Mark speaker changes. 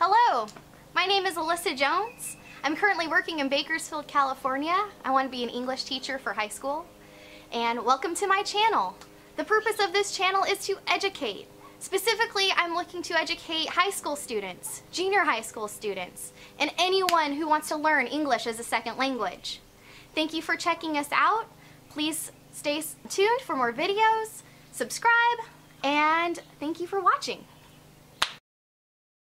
Speaker 1: Hello, my name is Alyssa Jones. I'm currently working in Bakersfield, California. I want to be an English teacher for high school. And welcome to my channel. The purpose of this channel is to educate. Specifically, I'm looking to educate high school students, junior high school students, and anyone who wants to learn English as a second language. Thank you for checking us out. Please stay tuned for more videos, subscribe, and thank you for watching.